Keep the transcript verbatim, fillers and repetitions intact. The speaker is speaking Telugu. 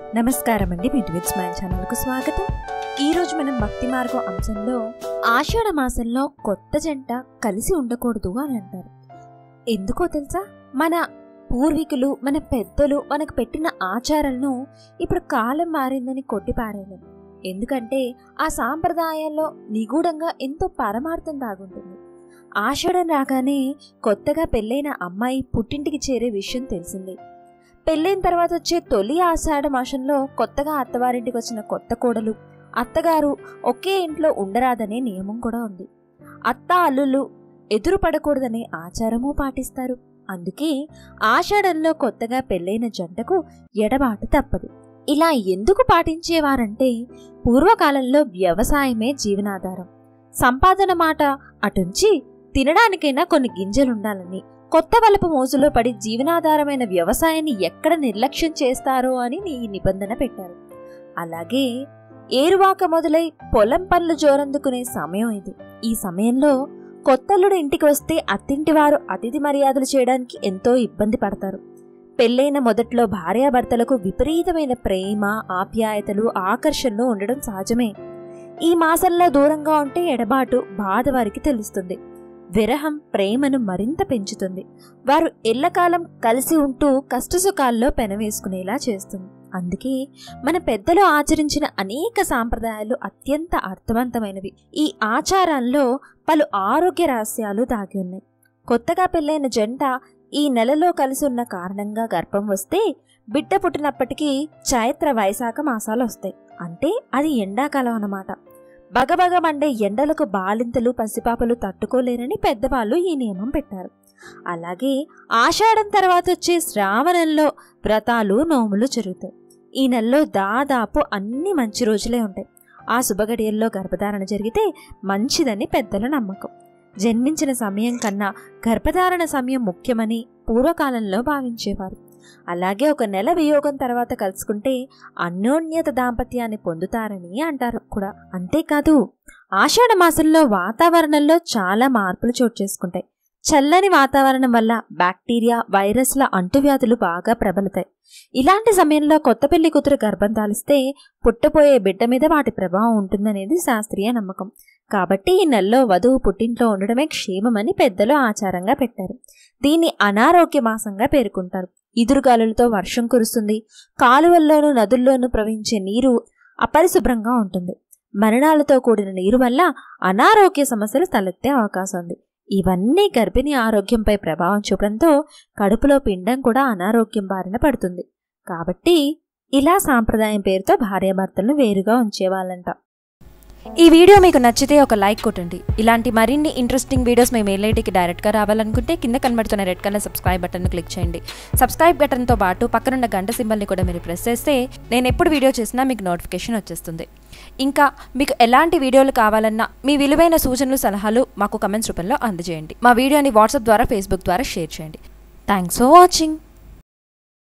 నమస్కారం అండి, మీ విత్ స్మైల్ ఛానల్కు స్వాగతం. ఈరోజు మనం భక్తి మార్గం అంశంలో ఆషాఢ మాసంలో కొత్త జంట కలిసి ఉండకూడదు అని అంటారు. ఎందుకో తెలుసా? మన పూర్వీకులు, మన పెద్దలు మనకు పెట్టిన ఆచారాలను ఇప్పుడు కాలం మారిందని కొట్టిపారేయలేం. ఎందుకంటే ఆ సాంప్రదాయాల్లో నిగూఢంగా ఎంతో పరమార్థం దాగుంటుంది. ఆషాఢం రాగానే కొత్తగా పెళ్ళైన అమ్మాయి పుట్టింటికి చేరే విషయం తెలిసిందే. పెళ్ళైన తర్వాత వచ్చే తొలి ఆషాఢ మాసంలో కొత్తగా అత్తవారింటికి వచ్చిన కొత్త కోడలు, అత్తగారు ఒకే ఇంట్లో ఉండరాదనే నియమం కూడా ఉంది. అత్త అల్లుళ్ళు ఎదురు పడకూడదనే ఆచారము పాటిస్తారు. అందుకే ఆషాఢంలో కొత్తగా పెళ్ళైన జంటకు ఎడబాటు తప్పదు. ఇలా ఎందుకు పాటించేవారంటే పూర్వకాలంలో వ్యవసాయమే జీవనాధారం. సంపాదన మాట అటుంచి తినడానికైనా కొన్ని గింజలుండాలని, కొత్త వలపు మోజులో పడి జీవనాధారమైన వ్యవసాయాన్ని ఎక్కడ నిర్లక్ష్యం చేస్తారో అని ఈ నిబంధన పెట్టారు. అలాగే ఏరువాక మొదలై పొలం పనులు జోరందుకునే సమయం ఇది. ఈ సమయంలో కొత్తల్లుడు ఇంటికి వస్తే అత్తింటి వారు అతిథి మర్యాదలు చేయడానికి ఎంతో ఇబ్బంది పడతారు. పెళ్ళైన మొదట్లో భార్యాభర్తలకు విపరీతమైన ప్రేమ, ఆప్యాయతలు, ఆకర్షణలు ఉండడం సహజమే. ఈ మాసంలో దూరంగా ఉంటే ఎడబాటు, బాధ వారికి తెలుస్తుంది. విరహం ప్రేమను మరింత పెంచుతుంది. వారు ఎల్లకాలం కలిసి ఉంటూ కష్టసుఖాల్లో పెనవేసుకునేలా చేస్తుంది. అందుకే మన పెద్దలు ఆచరించిన అనేక సాంప్రదాయాలు అత్యంత అర్థవంతమైనవి. ఈ ఆచారాల్లో పలు ఆరోగ్య రహస్యాలు దాగి ఉన్నాయి. కొత్తగా పెళ్ళైన జంట ఈ నెలలో కలిసి ఉన్న కారణంగా గర్భం వస్తే బిడ్డ పుట్టినప్పటికీ చైత్ర వైశాఖ మాసాలు వస్తాయి. అంటే అది ఎండాకాలం అన్నమాట. బగబగ మండే ఎండలకు బాలింతలు, పసిపాపలు తట్టుకోలేరని పెద్దవాళ్ళు ఈ నియమం పెట్టారు. అలాగే ఆషాఢం తర్వాత వచ్చే శ్రావణంలో వ్రతాలు, నోములు జరుగుతాయి. ఈ నెలలో దాదాపు అన్ని మంచి రోజులే ఉంటాయి. ఆ శుభగడియల్లో గర్భధారణ జరిగితే మంచిదని పెద్దల నమ్మకం. జన్మించిన సమయం కన్నా గర్భధారణ సమయం ముఖ్యమని పూర్వకాలంలో భావించేవారు. అలాగే ఒక నెల వియోగం తర్వాత కలుసుకుంటే అన్యోన్యత దాంపత్యాన్ని పొందుతారని అంటారు కూడా. అంతేకాదు ఆషాఢ మాసంలో వాతావరణంలో చాలా మార్పులు చోటు చేసుకుంటాయి. చల్లని వాతావరణం వల్ల బ్యాక్టీరియా, వైరస్ల అంటువ్యాధులు బాగా ప్రబలుతాయి. ఇలాంటి సమయంలో కొత్త పెళ్లి కూతురు గర్భం దాలిస్తే పుట్టపోయే బిడ్డ మీద వాటి ప్రభావం ఉంటుందనేది శాస్త్రీయ నమ్మకం. కాబట్టి ఈ నెలలో వధువు పుట్టింట్లో ఉండడమే క్షేమమని పెద్దలు ఆచారంగా పెట్టారు. దీన్ని అనారోగ్య మాసంగా పేర్కొంటారు. ఈదురుగాలులతో వర్షం కురుస్తుంది. కాలువల్లోనూ నదుల్లోనూ ప్రవహించే నీరు అపరిశుభ్రంగా ఉంటుంది. మరణాలతో కూడిన నీరు వల్ల అనారోగ్య సమస్యలు తలెత్తే అవకాశం ఉంది. ఇవన్నీ గర్భిణీ ఆరోగ్యంపై ప్రభావం చూపడంతో కడుపులో పిండం కూడా అనారోగ్యం బారిన పడుతుంది. కాబట్టి ఇలా సాంప్రదాయం పేరుతో భార్యాభర్తలను వేరుగా ఉంచేవాళ్ళంట. ఈ వీడియో మీకు నచ్చితే ఒక లైక్ కొట్టండి. ఇలాంటి మరిన్ని ఇంట్రెస్టింగ్ వీడియోస్ మేము మెయిల్ఐటీకి డైరెక్ట్గా రావాలనుకుంటే కింద కనబడుతున్న రెడ్ కలర్ సబ్స్క్రైబ్ బటన్ను క్లిక్ చేయండి. సబ్స్క్రైబ్ బటన్తో పాటు పక్కనున్న గంట సింబల్ని కూడా మీరు ప్రెస్ చేస్తే నేను ఎప్పుడు వీడియో చేసినా మీకు నోటిఫికేషన్ వచ్చేస్తుంది. ఇంకా మీకు ఎలాంటి వీడియోలు కావాలన్నా మీ విలువైన సూచనలు, సలహాలు మాకు కమెంట్స్ రూపంలో అందజేయండి. మా వీడియోని వాట్సాప్ ద్వారా, ఫేస్బుక్ ద్వారా షేర్ చేయండి. Thanks for watching.